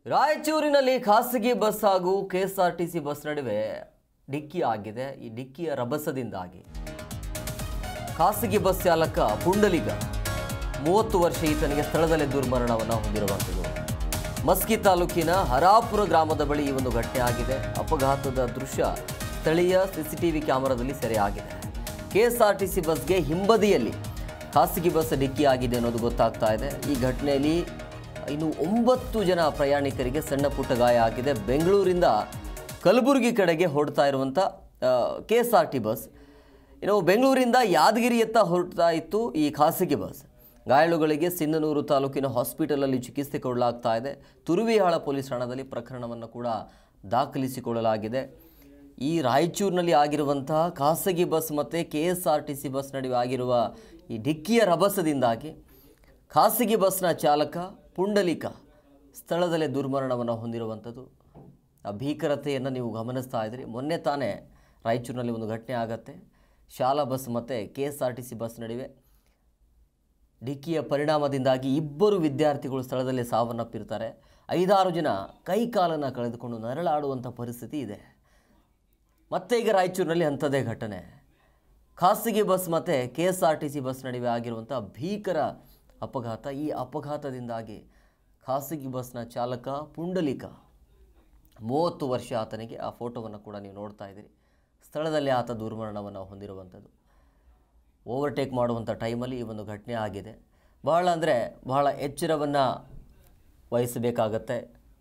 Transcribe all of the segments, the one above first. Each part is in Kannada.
ರಾಯಚೂರಿನಲ್ಲಿ ಖಾಸಗಿ ಬಸ್ ಹಾಗೂ ಕೆಎಸ್ಆರ್ಟಿಸಿ ಬಸ್ ನಡುವೆ ಡಿಕ್ಕಿ ಆಗಿದೆ. ಈ ಡಿಕ್ಕಿಯ ರಭಸದಿಂದಾಗಿ ಖಾಸಗಿ ಬಸ್ ಚಾಲಕ ಪುಂಡಲಿಗ 30 ವರ್ಷ ಈತನಿಗೆ ಸ್ಥಳದಲ್ಲೇ ದುರ್ಮರಣವನ್ನು ಹೊಂದಿರುವಂಥದ್ದು. ಮಸ್ಕಿ ತಾಲೂಕಿನ ಹರಾಪುರ ಗ್ರಾಮದ ಬಳಿ ಈ ಒಂದು ಘಟನೆ ಆಗಿದೆ. ಅಪಘಾತದ ದೃಶ್ಯ ಸ್ಥಳೀಯ ಸಿಸಿಟಿವಿ ಕ್ಯಾಮೆರಾದಲ್ಲಿ ಸೆರೆಯಾಗಿದೆ. ಕೆಎಸ್ಆರ್ಟಿಸಿ ಬಸ್ಗೆ ಹಿಂಬದಿಯಲ್ಲಿ ಖಾಸಗಿ ಬಸ್ ಡಿಕ್ಕಿ ಆಗಿದೆ ಅನ್ನೋದು ಗೊತ್ತಾಗ್ತಾ ಇದೆ. ಈ ಘಟನೆಯಲ್ಲಿ ಇನ್ನು 9 ಜನ ಪ್ರಯಾಣಿಕರಿಗೆ ಸಣ್ಣ ಪುಟ್ಟ ಗಾಯ ಆಗಿದೆ. ಬೆಂಗಳೂರಿಂದ ಕಲಬುರಗಿ ಕಡೆಗೆ ಹೊರಡ್ತಾ ಇರುವಂಥ ಕೆಎಸ್ಆರ್ಟಿ ಬಸ್ ಇನ್ನು ಬೆಂಗಳೂರಿಂದ ಯಾದಗಿರಿಯತ್ತ ಹೊರಡ್ತಾ ಇತ್ತು ಈ ಖಾಸಗಿ ಬಸ್. ಗಾಯಾಳುಗಳಿಗೆ ಸಿಂಧನೂರು ತಾಲೂಕಿನ ಹಾಸ್ಪಿಟಲಲ್ಲಿ ಚಿಕಿತ್ಸೆ ಕೊಡಲಾಗ್ತಾ ಇದೆ. ತುರುವಿಹಾಳ ಪೊಲೀಸ್ ಠಾಣದಲ್ಲಿ ಪ್ರಕರಣವನ್ನು ಕೂಡ ದಾಖಲಿಸಿಕೊಳ್ಳಲಾಗಿದೆ. ಈ ರಾಯಚೂರಿನಲ್ಲಿ ಆಗಿರುವಂತಹ ಖಾಸಗಿ ಬಸ್ ಮತ್ತು ಕೆಎಸ್ಆರ್ಟಿಸಿ ಬಸ್ ನಡುವೆ ಆಗಿರುವ ಈ ಡಿಕ್ಕಿಯ ರಭಸದಿಂದಾಗಿ ಖಾಸಗಿ ಬಸ್ನ ಚಾಲಕ ಪುಂಡಲಿಕ ಸ್ಥಳದಲ್ಲೇ ದುರ್ಮರಣವನ್ನು ಹೊಂದಿರುವಂಥದ್ದು. ಆ ಭೀಕರತೆಯನ್ನು ನೀವು ಗಮನಿಸ್ತಾ ಇದ್ದೀರಿ. ಮೊನ್ನೆ ತಾನೇ ರಾಯಚೂರಿನಲ್ಲಿ ಒಂದು ಘಟನೆ ಆಗತ್ತೆ. ಶಾಲಾ ಬಸ್ ಮತ್ತು ಕೆಎಸ್ಆರ್ಟಿಸಿ ಬಸ್ ನಡುವೆ ಡಿಕ್ಕಿಯ ಪರಿಣಾಮದಿಂದಾಗಿ 2 ವಿದ್ಯಾರ್ಥಿಗಳು ಸ್ಥಳದಲ್ಲೇ ಸಾವನ್ನಪ್ಪಿರ್ತಾರೆ. 5-6 ಜನ ಕೈ ಕಾಲನ್ನು ಕಳೆದುಕೊಂಡು ನರಳಾಡುವಂಥ ಪರಿಸ್ಥಿತಿ ಇದೆ. ಮತ್ತೆ ಈಗ ರಾಯಚೂರಿನಲ್ಲಿ ಅಂಥದ್ದೇ ಘಟನೆ. ಖಾಸಗಿ ಬಸ್ ಮತ್ತು ಕೆಎಸ್ಆರ್ಟಿಸಿ ಬಸ್ ನಡುವೆ ಆಗಿರುವಂಥ ಭೀಕರ ಅಪಘಾತ. ಈ ಅಪಘಾತದಿಂದಾಗಿ ಖಾಸಗಿ ಬಸ್ನ ಚಾಲಕ ಪುಂಡಲಿಕ 30 ವರ್ಷ ಆತನಿಗೆ, ಆ ಫೋಟೋವನ್ನು ಕೂಡ ನೀವು ನೋಡ್ತಾ ಇದ್ದೀರಿ, ಸ್ಥಳದಲ್ಲಿ ಆತ ದುರ್ಮರಣವನ್ನು ಹೊಂದಿರುವಂಥದ್ದು. ಓವರ್ಟೇಕ್ ಮಾಡುವಂಥ ಟೈಮಲ್ಲಿ ಈ ಒಂದು ಘಟನೆ ಆಗಿದೆ. ಬಹಳ ಎಚ್ಚರವನ್ನು ವಹಿಸಬೇಕಾಗತ್ತೆ.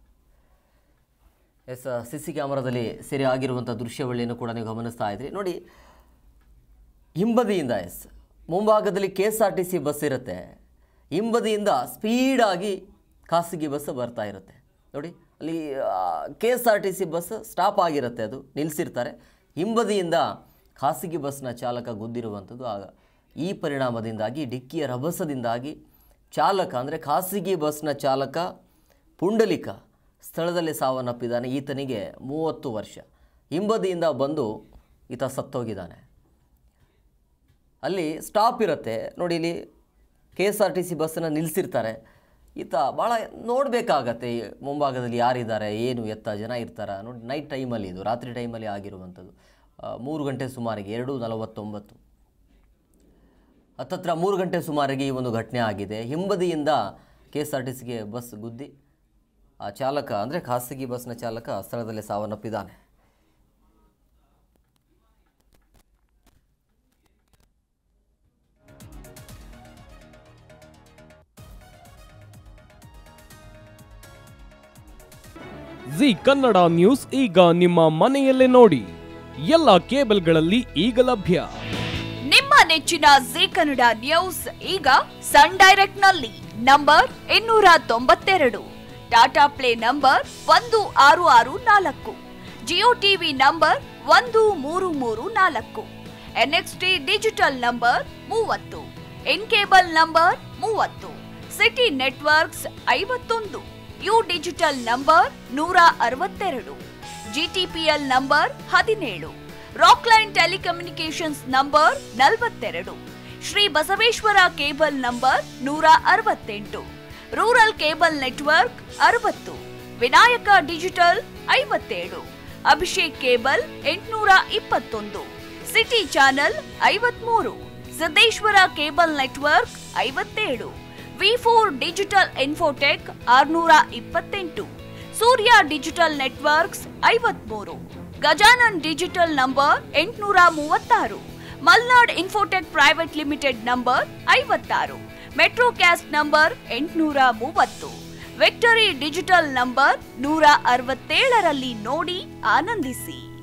ಸಿಸಿ ಕ್ಯಾಮರಾದಲ್ಲಿ ಸೆರೆ ಆಗಿರುವಂಥ ದೃಶ್ಯಾವಳಿಯನ್ನು ಕೂಡ ನೀವು ಗಮನಿಸ್ತಾ ಇದ್ರಿ. ನೋಡಿ, ಹಿಂಬದಿಯಿಂದ ಮುಂಭಾಗದಲ್ಲಿ ಕೆಎಸ್ಆರ್ಟಿಸಿ ಬಸ್ ಇರುತ್ತೆ, ಹಿಂಬದಿಯಿಂದ ಸ್ಪೀಡಾಗಿ ಖಾಸಗಿ ಬಸ್ ಬರ್ತಾ ಇರುತ್ತೆ. ನೋಡಿ, ಅಲ್ಲಿ ಕೆಎಸ್ಆರ್ಟಿಸಿ ಬಸ್ ಸ್ಟಾಪ್ ಆಗಿರುತ್ತೆ, ಅದು ನಿಲ್ಲಿಸಿರ್ತಾರೆ. ಹಿಂಬದಿಯಿಂದ ಖಾಸಗಿ ಬಸ್ನ ಚಾಲಕ ಗುದ್ದಿರುವಂಥದ್ದು. ಈ ಪರಿಣಾಮದಿಂದಾಗಿ ಡಿಕ್ಕಿಯ ರಭಸದಿಂದಾಗಿ ಚಾಲಕ ಅಂದರೆ ಖಾಸಗಿ ಬಸ್ನ ಚಾಲಕ ಪುಂಡಲಿಕ ಸ್ಥಳದಲ್ಲೇ ಸಾವನ್ನಪ್ಪಿದ್ದಾನೆ. ಈತನಿಗೆ 30 ವರ್ಷ. ಹಿಂಬದಿಯಿಂದ ಬಂದು ಈತ ಸತ್ತೋಗಿದ್ದಾನೆ. ಅಲ್ಲಿ ಸ್ಟಾಪ್ ಇರುತ್ತೆ ನೋಡಿ, ಇಲ್ಲಿ ಕೆಎಸ್ಆರ್ಟಿಸಿ ಬಸ್ಸನ್ನು ನಿಲ್ಲಿಸಿರ್ತಾರೆ. ಈತ ಭಾಳ ನೋಡಬೇಕಾಗತ್ತೆ ಮುಂಭಾಗದಲ್ಲಿ ಯಾರಿದ್ದಾರೆ, ಏನು ಎತ್ತ ಜನ ಇರ್ತಾರೆ ನೋಡಿ. ನೈಟ್ ಟೈಮಲ್ಲಿ, ಇದು ರಾತ್ರಿ ಟೈಮಲ್ಲಿ ಆಗಿರುವಂಥದ್ದು. 3 ಗಂಟೆ ಸುಮಾರಿಗೆ 2:49 ಹತ್ತತ್ರ 3 ಗಂಟೆ ಸುಮಾರಿಗೆ ಈ ಒಂದು ಘಟನೆ ಆಗಿದೆ. ಹಿಂಬದಿಯಿಂದ ಕೆಎಸ್ಆರ್ಟಿಸಿಗೆ ಬಸ್ ಗುದ್ದಿ ಆ ಚಾಲಕ ಅಂದರೆ ಖಾಸಗಿ ಬಸ್ನ ಚಾಲಕ ಸ್ಥಳದಲ್ಲೇ ಸಾವನ್ನಪ್ಪಿದ್ದಾನೆ. ಜಿ ಕನ್ನಡ ನ್ಯೂಸ್ ಈಗ ನಿಮ್ಮ ಮನೆಯಲ್ಲೇ ನೋಡಿ. ಎಲ್ಲ ಕೇಬಲ್ಗಳಲ್ಲಿ ಈಗ ಲಭ್ಯ. ನಿಮ್ಮ ನೆಚ್ಚಿನ ಜಿ ಕನ್ನಡ ನ್ಯೂಸ್ ಈಗ ಸನ್ ಡೈರೆಕ್ಟ್ ನಲ್ಲಿ number 292, Tata Play number 1664, Jio TV number 1334, NXT Digital number 30, in cable number 30, city networks 51, U digital number 162, GTPL number 17, Rockline telecommunications number 42, Shri Basaveshwara cable number 168, rural cable network 60, Vinayaka digital 57, Abhishek cable 821, city channel 53, Siddeshwara cable network 57, V4 digital infotech 628, Surya digital networks 53, Gajanan digital number 836, Malnad infotech private limited number 56, Metrocast number 830, Victory digital number 167ರಲ್ಲಿ ನೋಡಿ ಆನಂದಿಸಿ.